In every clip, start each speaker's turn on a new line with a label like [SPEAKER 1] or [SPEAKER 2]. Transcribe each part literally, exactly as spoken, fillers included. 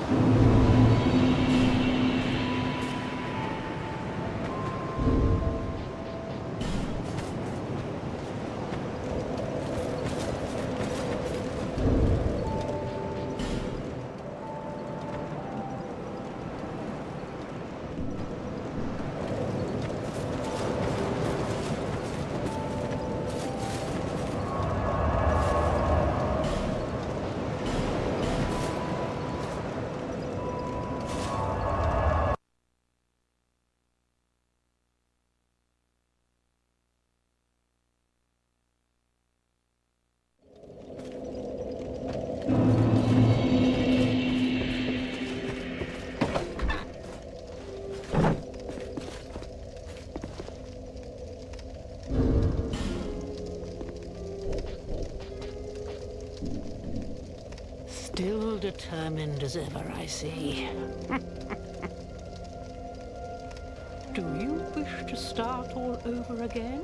[SPEAKER 1] Still determined as ever, I see. Do you wish to start all over again?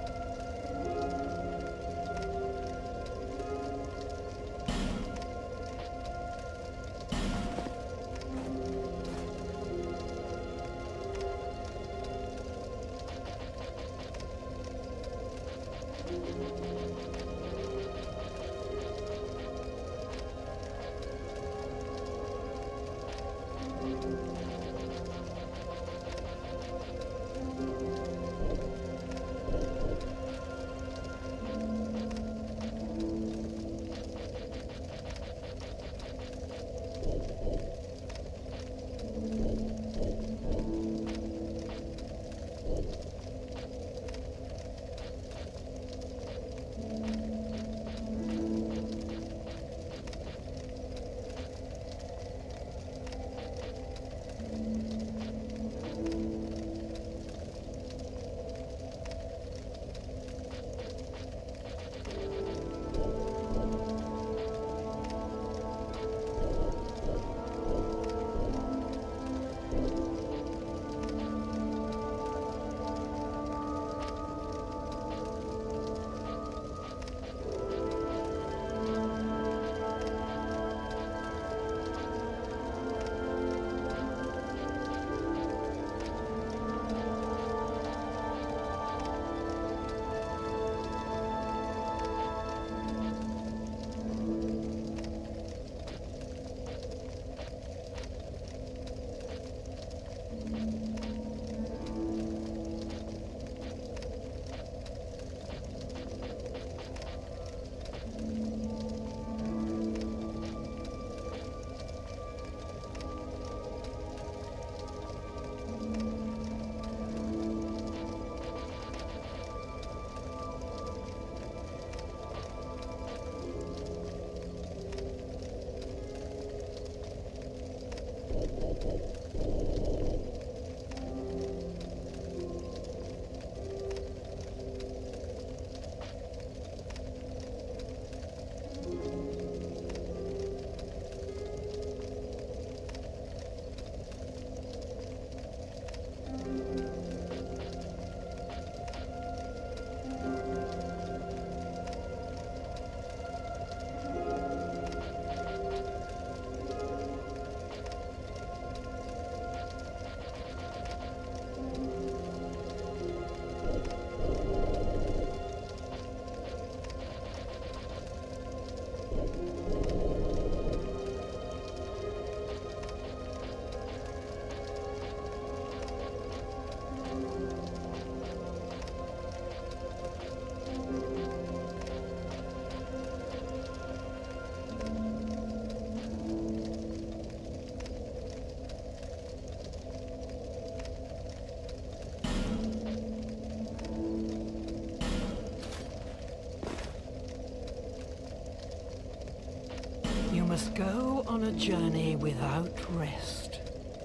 [SPEAKER 1] Must go on a journey without rest.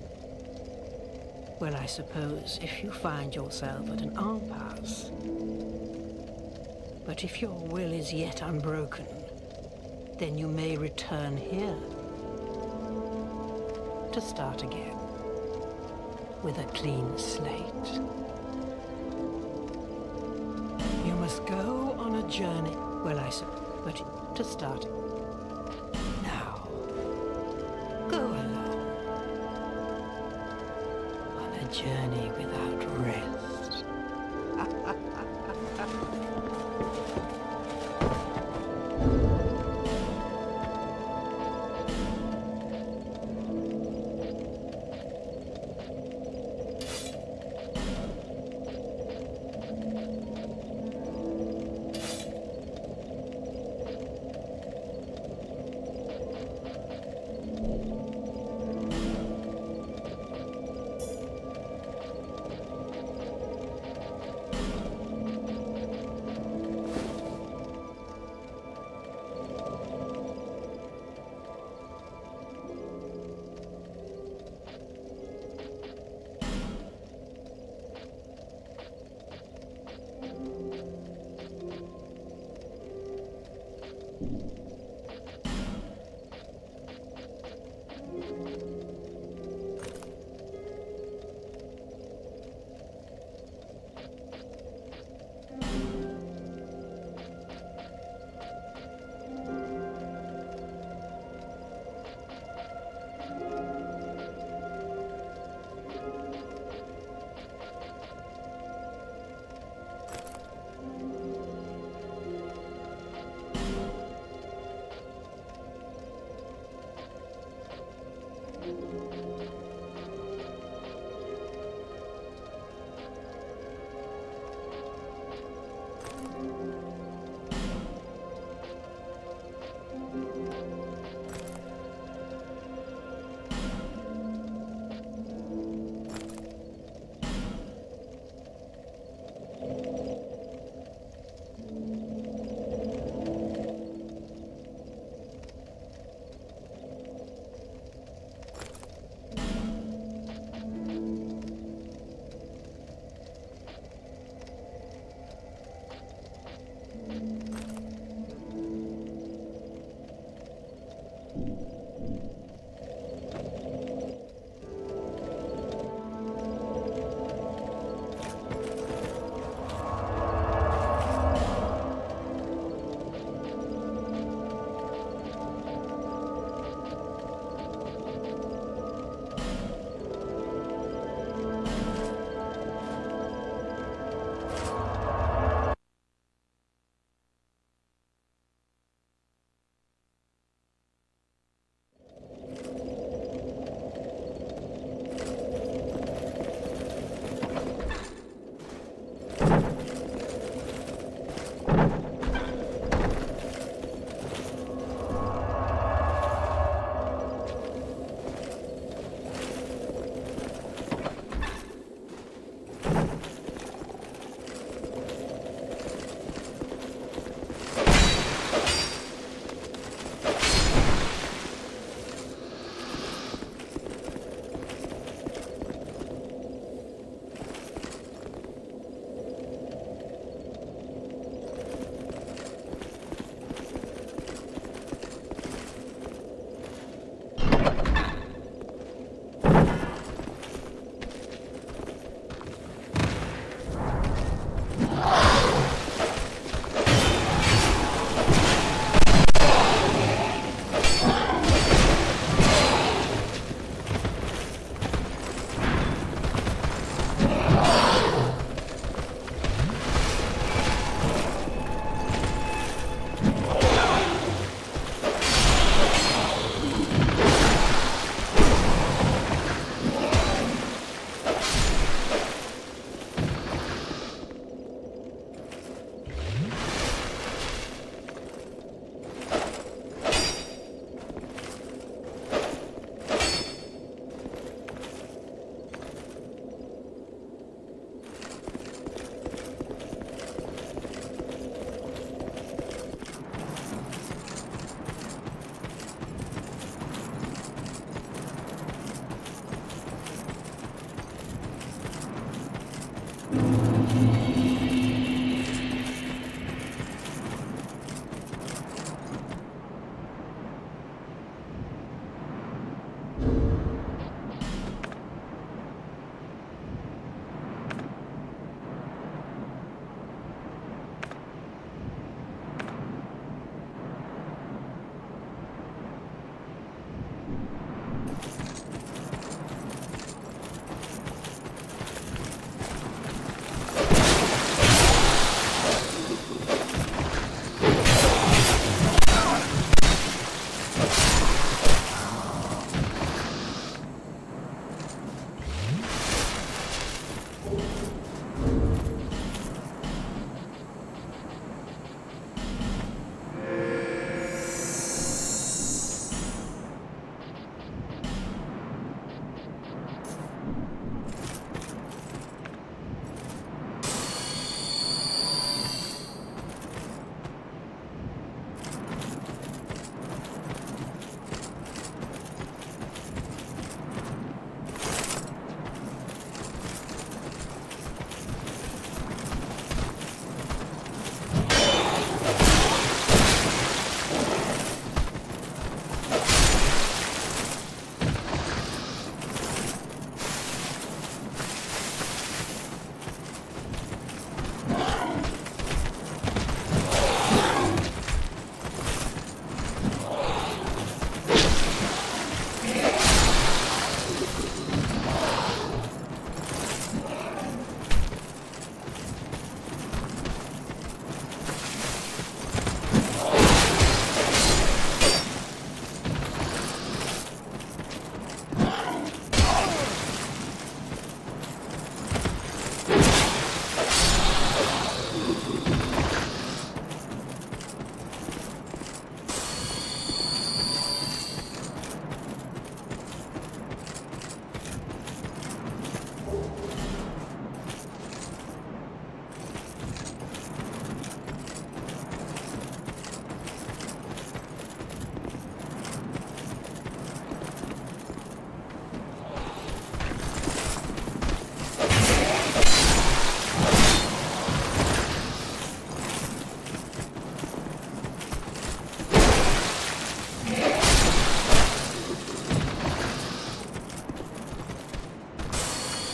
[SPEAKER 1] Well, I suppose if you find yourself at an impasse. But if your will is yet unbroken, then you may return here to start again with a clean slate. You must go on a journey. Well, I suppose, but to start. Go along. journey without rest.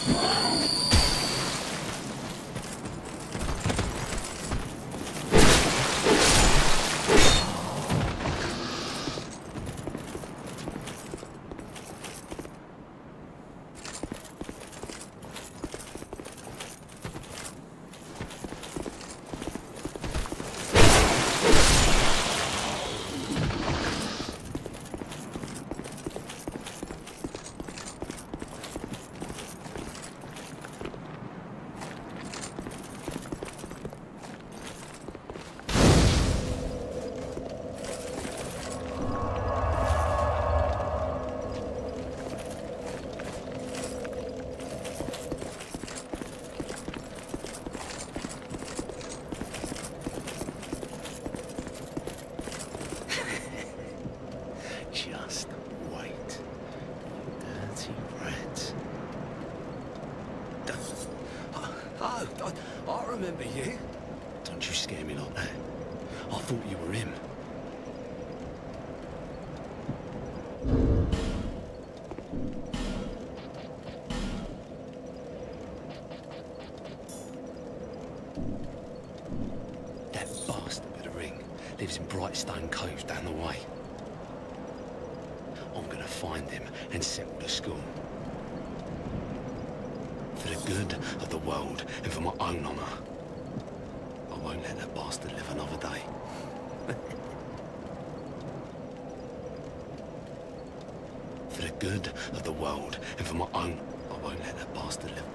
[SPEAKER 2] I remember you.
[SPEAKER 3] Don't you scare me like that. I thought you were him. That bastard with the ring lives in Brightstone Cove down the way. I'm gonna find him and settle the score. For the good of the world and for my own honour. I won't let that bastard live another day. For the good of the world and for my own, I won't let that bastard live.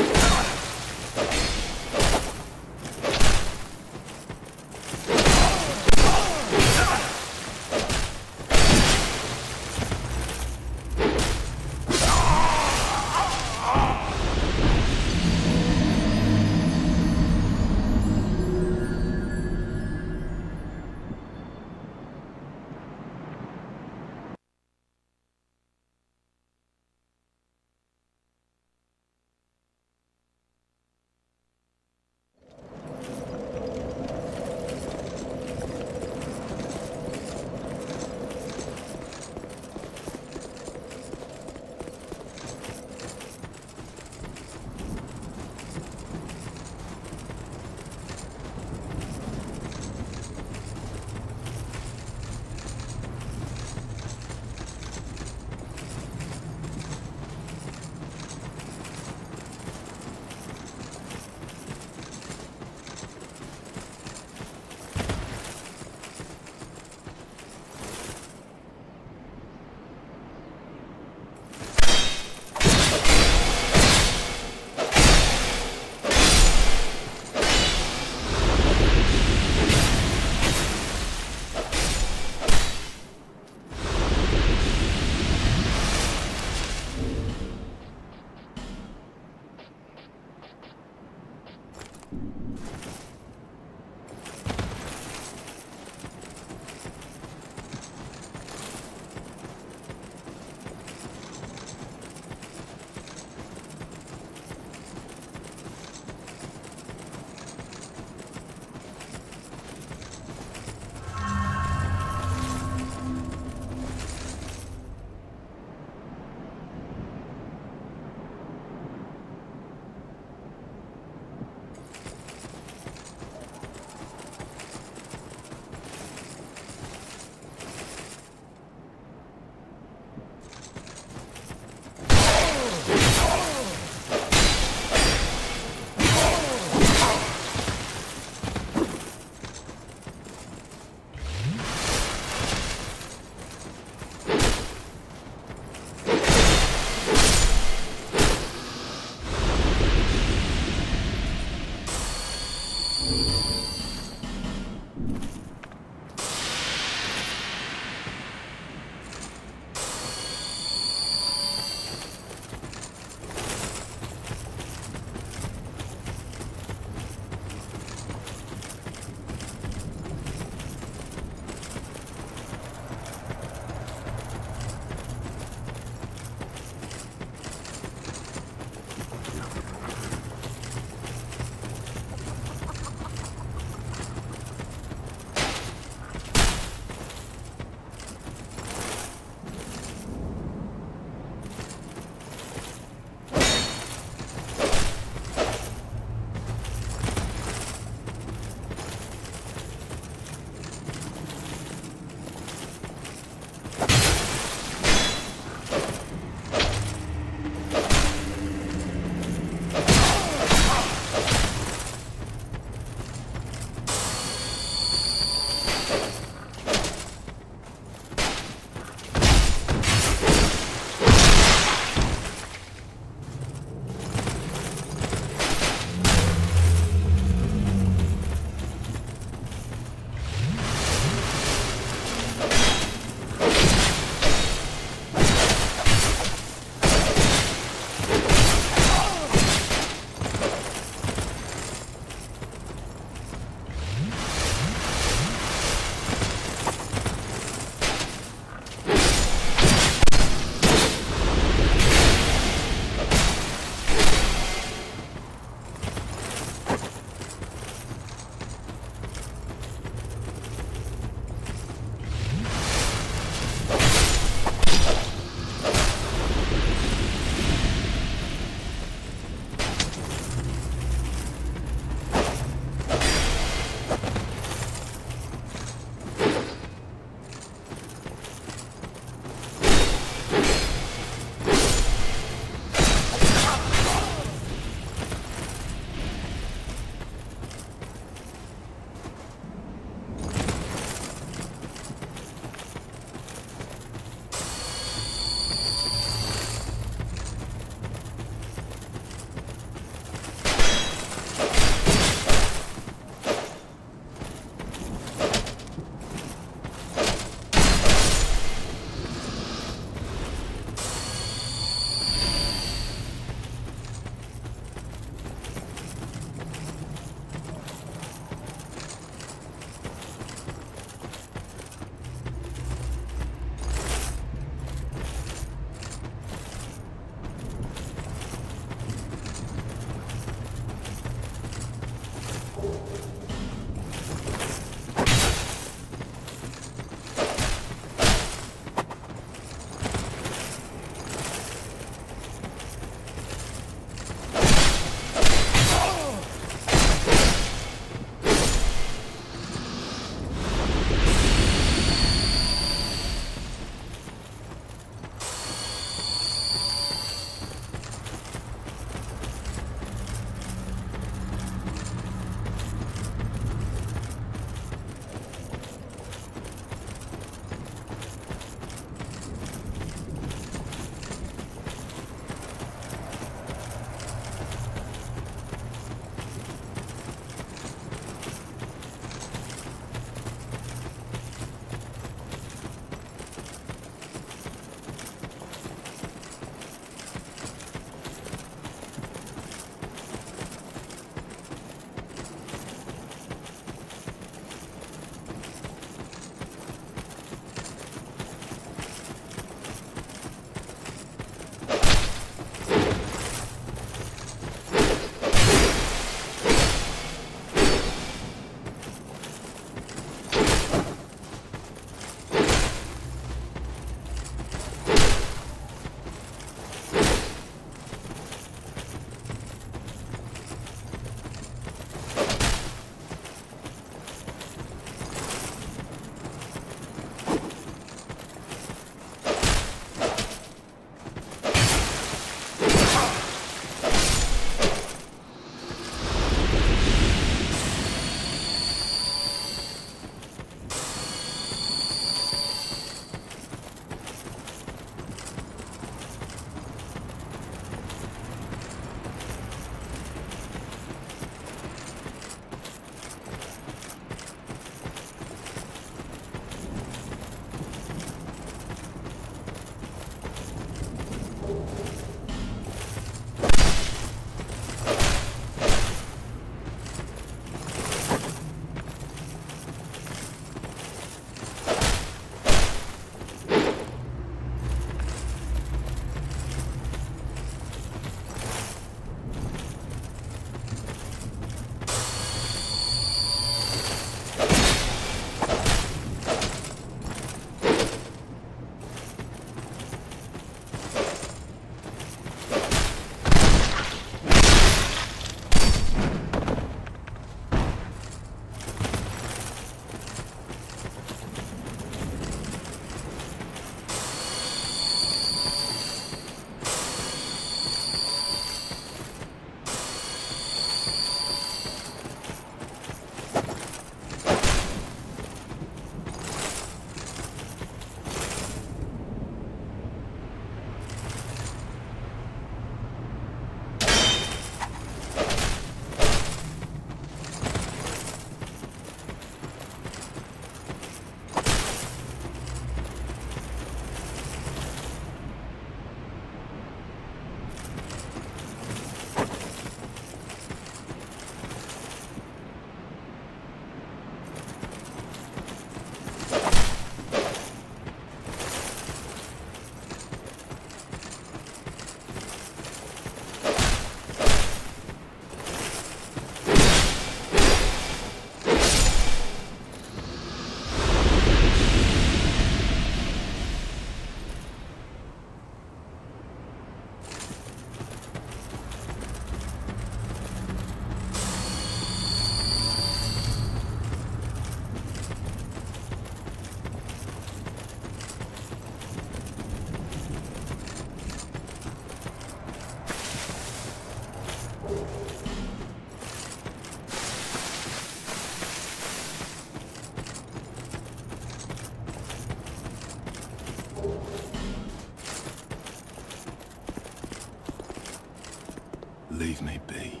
[SPEAKER 3] Leave me be.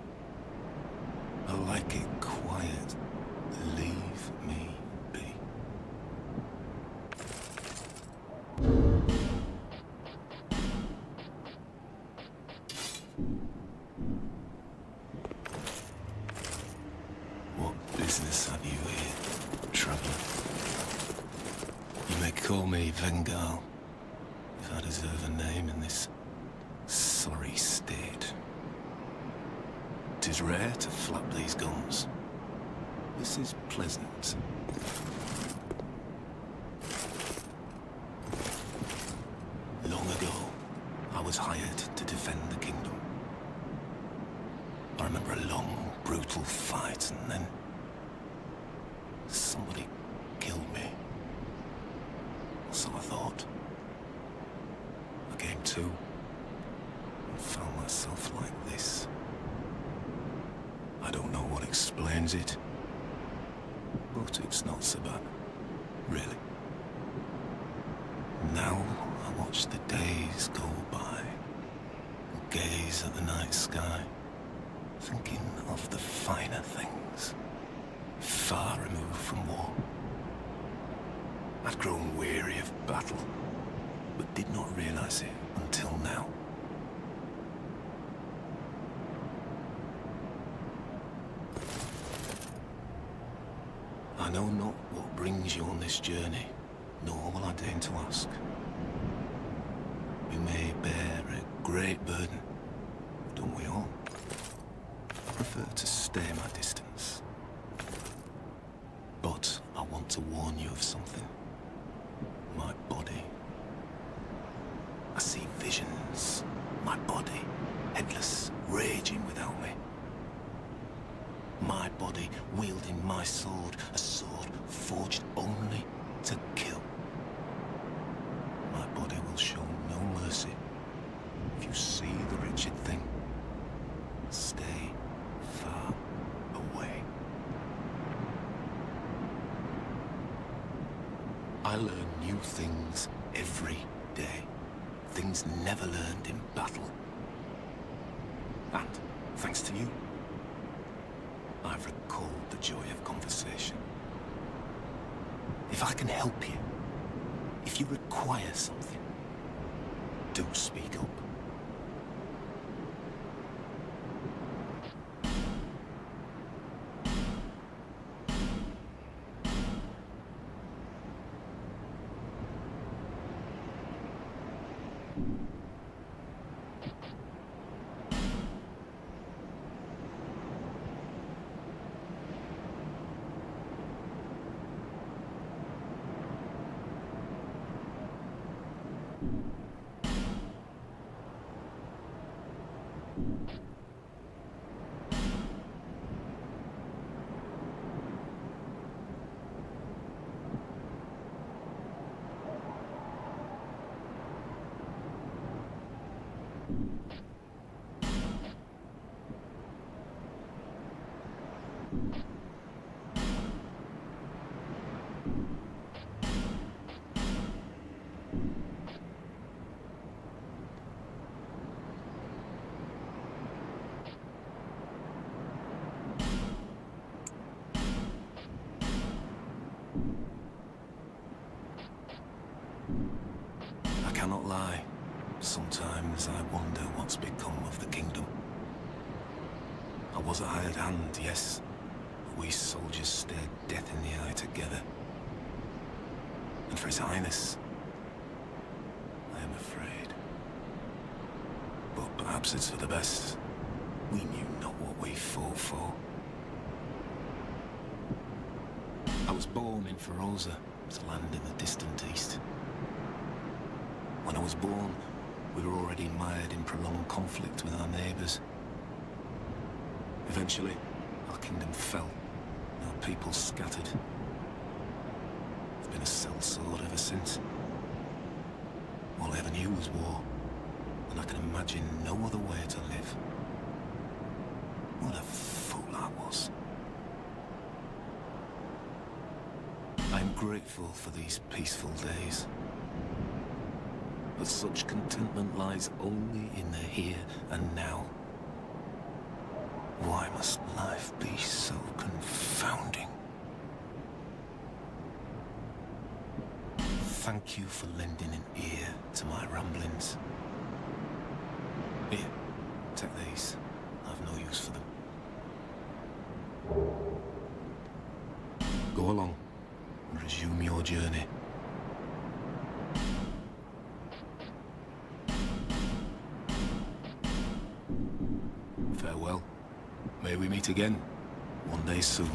[SPEAKER 3] I like it quiet. Leave me be. What business have you here, traveler? You may call me Vengal, if I deserve a name in this sorry state. 'Tis rare to flap these guns. This is pleasant. Long ago, I was hired to defend the kingdom. I remember a long, brutal fight, and then somebody killed me. So I thought. I came to and found myself like this. I don't know what explains it, but it's not so bad, really. Now I watch the days go by and gaze at the night sky, thinking of the finer things, far removed from war. I'd grown weary of battle, but did not realize it until now. I know not what brings you on this journey, nor will I deign to ask. You may bear a great burden, don't we all? I prefer to stay my distance. But I want to warn you of something. My body. I see visions. My body, headless, raging without me. My body wielding my sword, a sword forged only to kill. My body will show no mercy. If you see the wretched thing, stay far away. I learn new things every day. Things never learned in battle. And, thanks to you, I've recalled the joy of conversation. If I can help you, if you require something, do speak up. I cannot lie. Sometimes I wonder what's become of the kingdom. I was a hired hand, yes. We soldiers stared death in the eye together. And for His Highness, I am afraid. But perhaps it's for the best. We knew not what we fought for. I was born in Feroza, to land in the distant east. When I was born, we were already mired in prolonged conflict with our neighbors. Eventually, our kingdom fell, and our people scattered. I've been a sellsword ever since. All I ever knew was war, and I can imagine no other way to live. What a fool I was. I'm grateful for these peaceful days. But such contentment lies only in the here and now. Why must life be so confounding? Thank you for lending an ear to my ramblings. Here, take these. I've no use for them. Go along and resume your journey. Farewell. May we meet again, one day soon.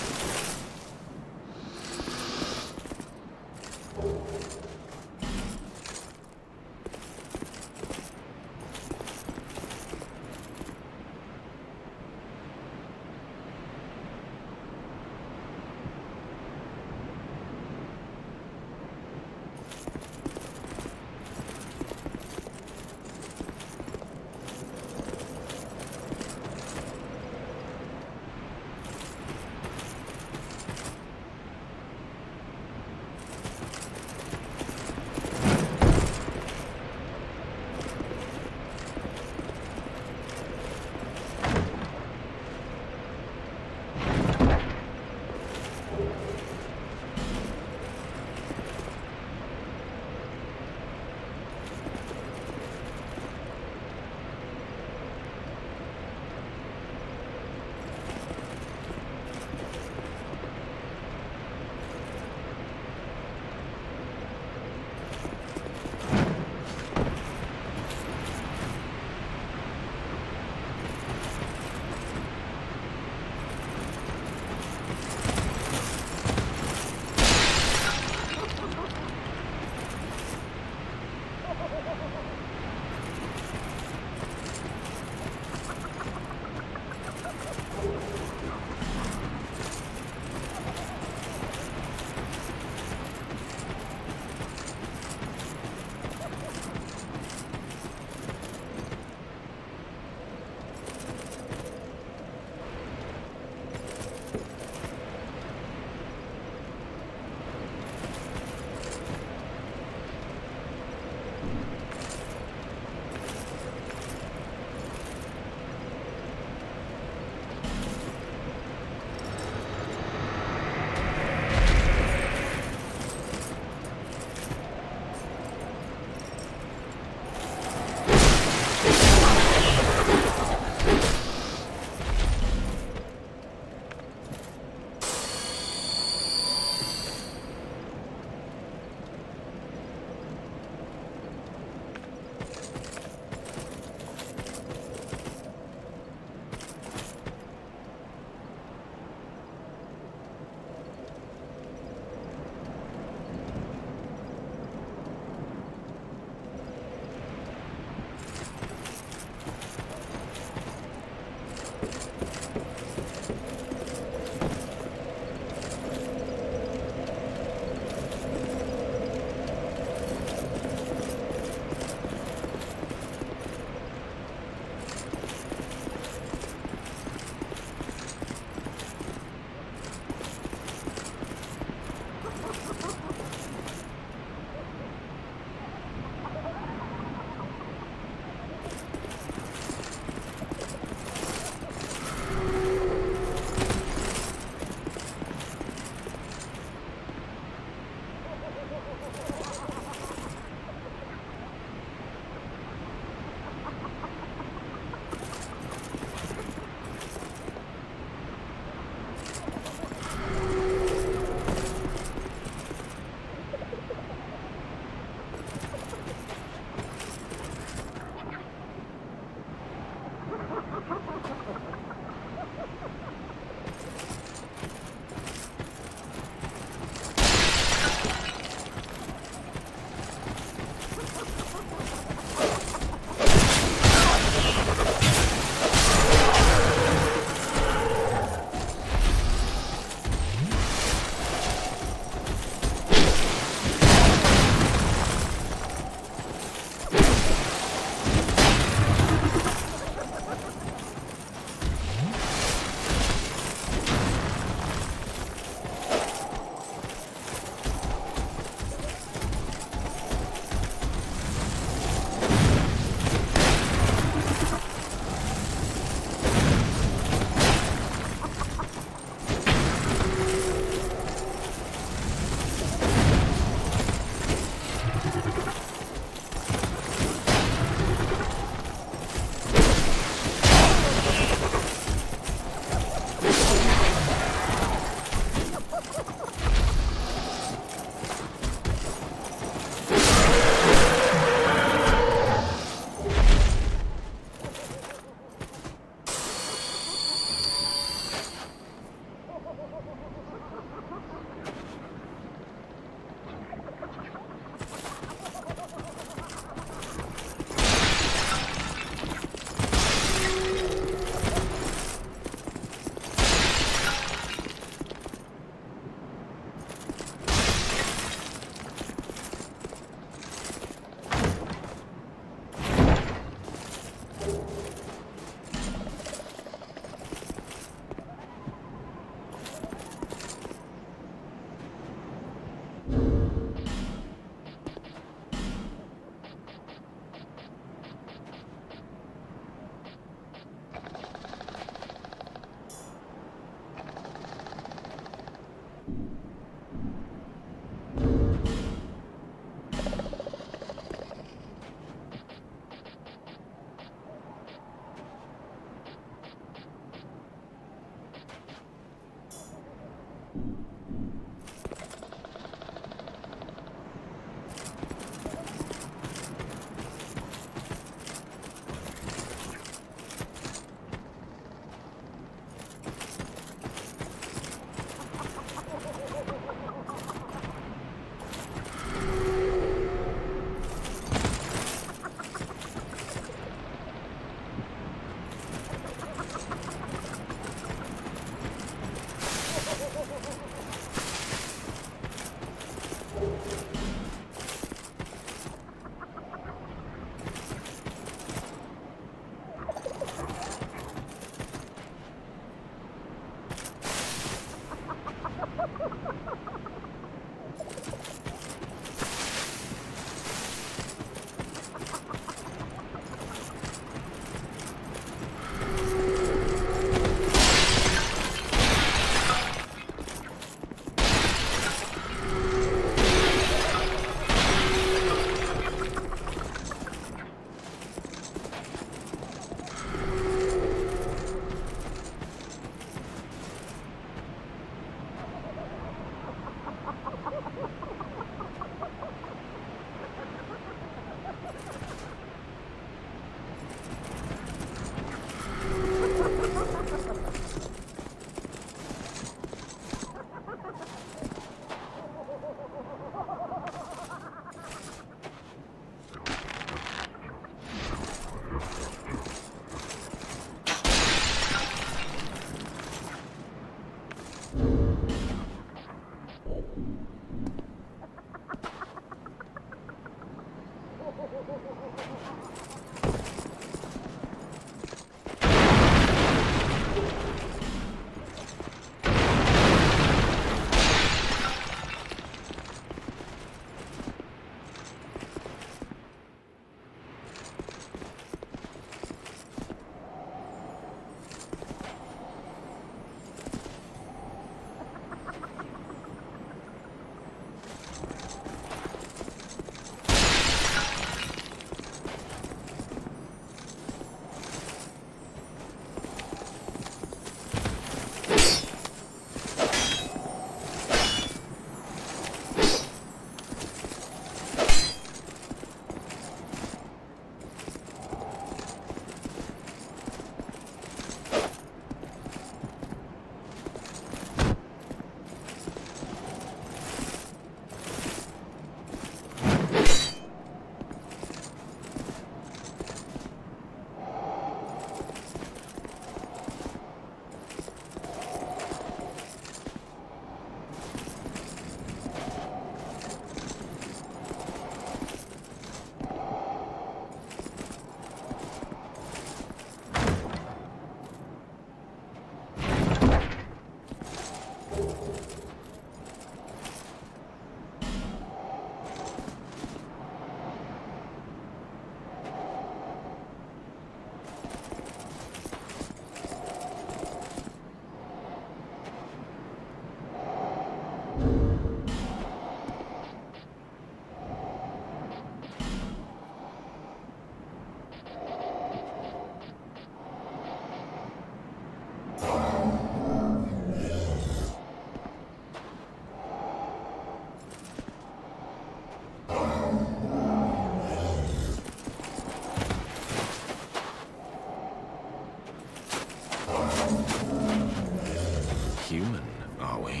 [SPEAKER 3] Human, are we?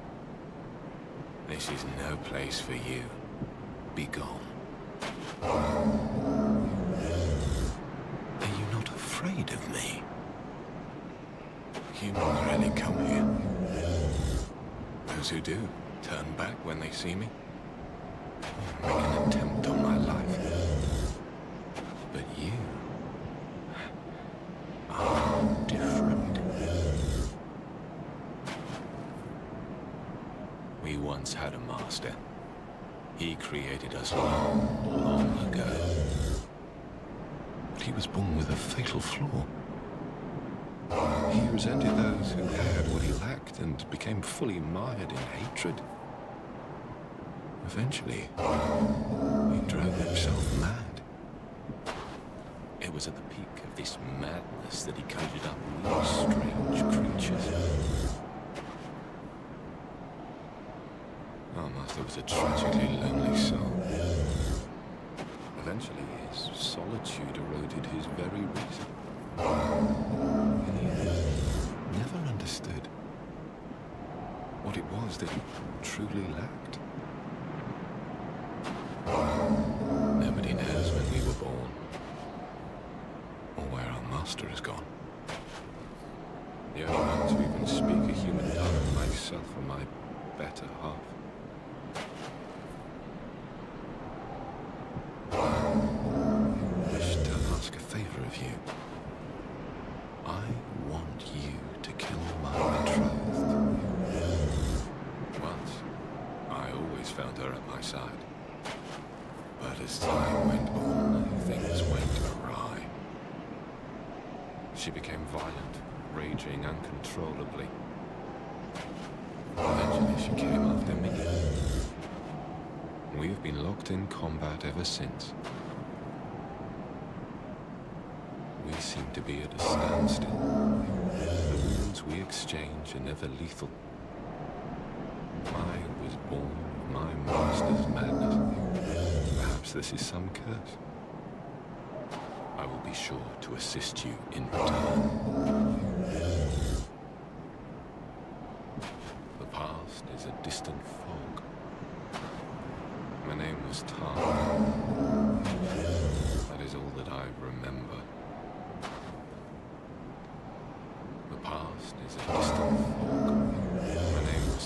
[SPEAKER 3] This is no place for you. Be gone. Are you not afraid of me? Humans rarely come here. Those who do turn back when they see me. Make an attempt on my life. But you are different. We once had a master. He created us long, long ago. But he was born with a fatal flaw. He resented those who had what he lacked and became fully mired in hatred. Eventually, he drove himself mad. It was at the peak of this madness that he conjured up these strange creatures. Our master was a tragically lonely soul. Eventually, his solitude eroded his very reason. And he never understood what it was that he truly lacked. Nobody knows when we were born, or where our master has gone. The only ones who even speak a human tongue are myself and my better half. I wish to ask a favor of you. I want you to kill my betrothed. Once, I always found her at my side. But as time went on, things went awry. She became violent, raging uncontrollably. Eventually, she came after me. We have been locked in combat ever since. We seem to be at a standstill. The wounds we exchange are never lethal. I was born with my master's madness. Perhaps this is some curse. I will be sure to assist you in return. The past is a distant fog. My name was Tar. That is all that I remember. The past is a distant fog. My name was...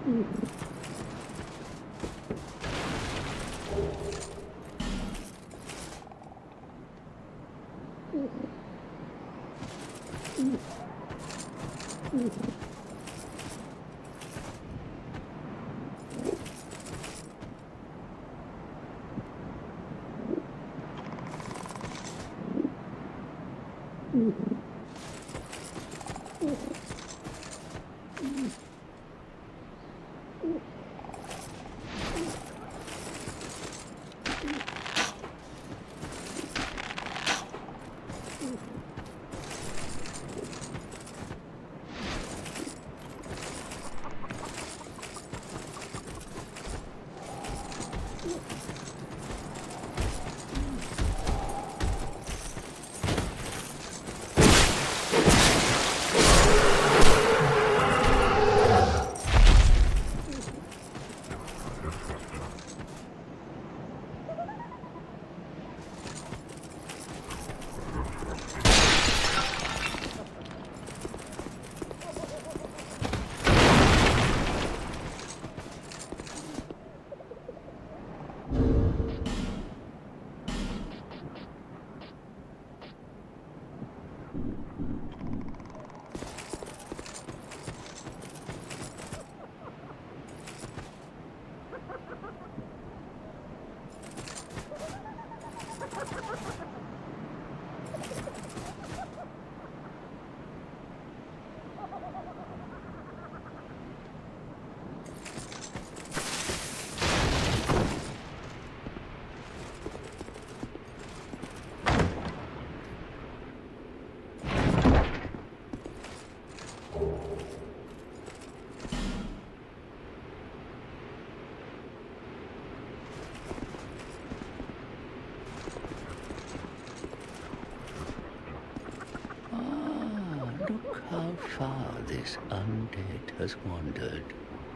[SPEAKER 2] Far this undead has wandered.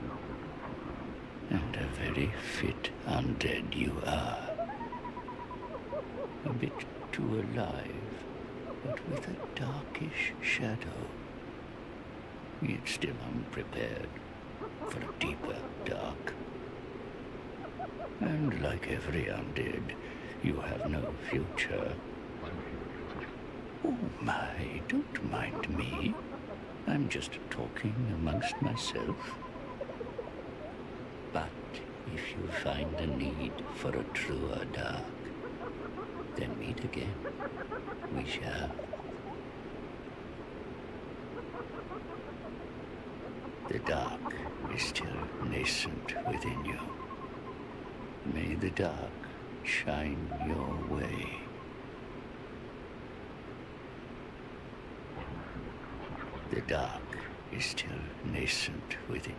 [SPEAKER 2] And a very fit undead you are. A bit too alive, but with a darkish shadow. Yet still unprepared for a deeper dark. And like every undead, you have no future. Oh my, don't mind me. I'm just talking amongst myself. But if you find a need for a truer dark, then meet again. We shall. The dark is still nascent within you. May the dark shine your way. The dark is still nascent within.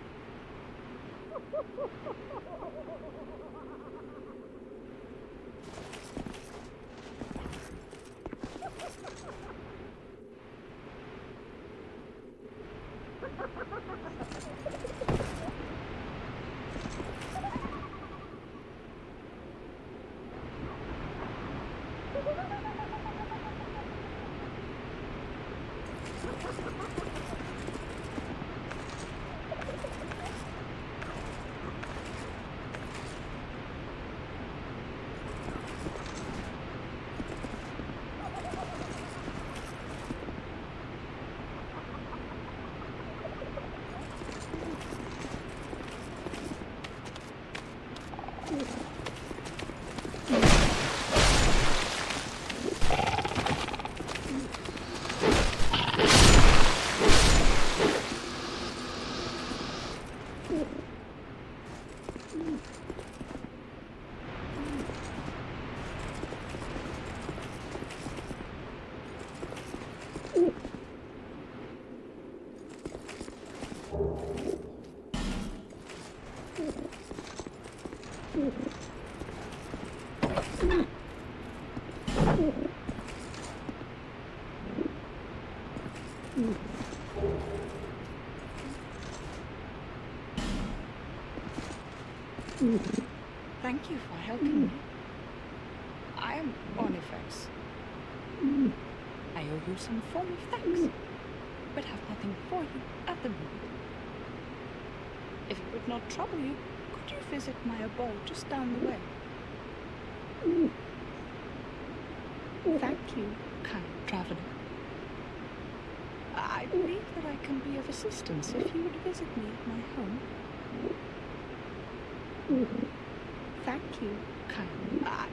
[SPEAKER 4] Thank you for helping me. I am Onyfex. I owe you some form of thanks, but have nothing for you at the moment. If it would not trouble you, could you visit my abode just down the way? Thank you, kind traveler. I believe that I can be of assistance if you would visit me at my home. Thank you, kind. I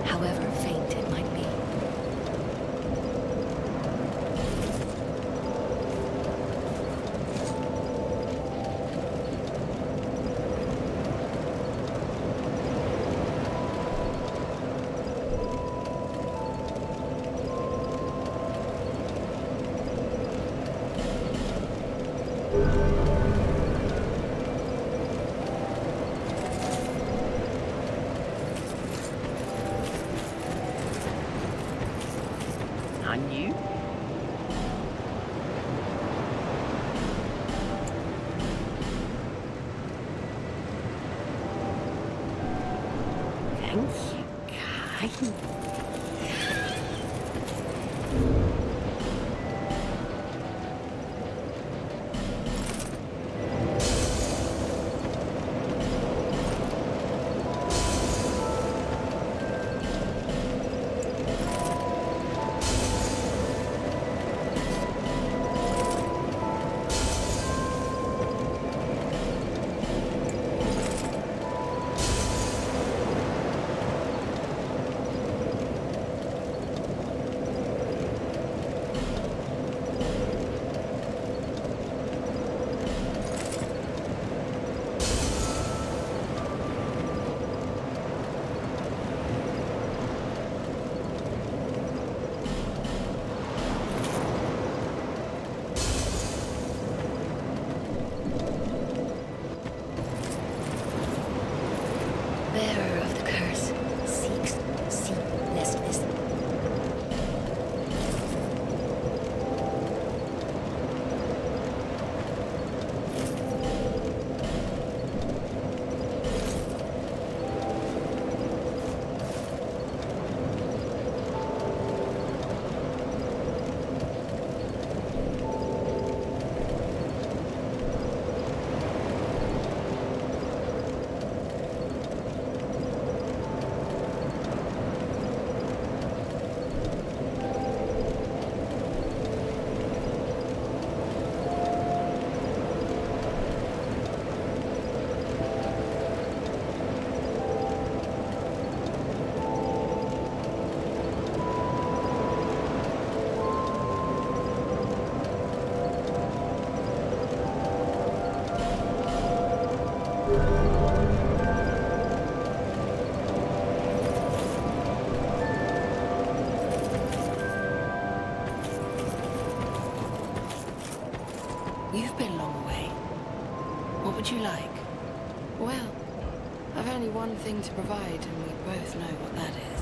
[SPEAKER 5] however faint it might be.
[SPEAKER 6] And you? Thank you, kind. Bearer of the curse seeks, see, lest this.
[SPEAKER 5] You've been long away. What would you like?
[SPEAKER 7] Well, I've only one thing to provide, and we both know what that is.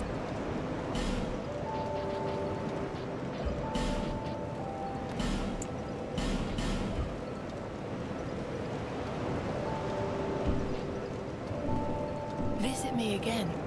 [SPEAKER 5] Visit me again.